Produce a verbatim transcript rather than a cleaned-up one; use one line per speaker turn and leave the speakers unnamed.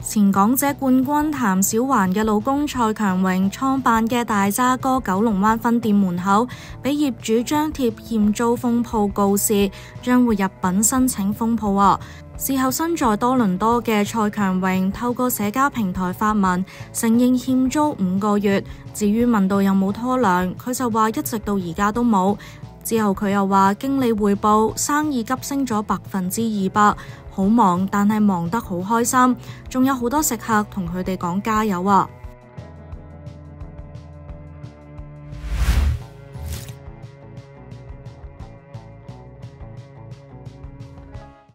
前港姐冠軍譚小環嘅老公蔡強榮創辦嘅大渣哥九龍灣分店門口，俾業主張貼欠租封鋪告示，將會入稟申請封鋪啊。事後身在多倫多嘅蔡強榮透過社交平台發文，承認欠租五個月。至於問到有冇拖糧，佢就話一直到而家都冇。之後佢又話經理匯報生意急升咗百分之二百，好忙，但係忙得好開心，仲有好多食客同佢哋講加油啊！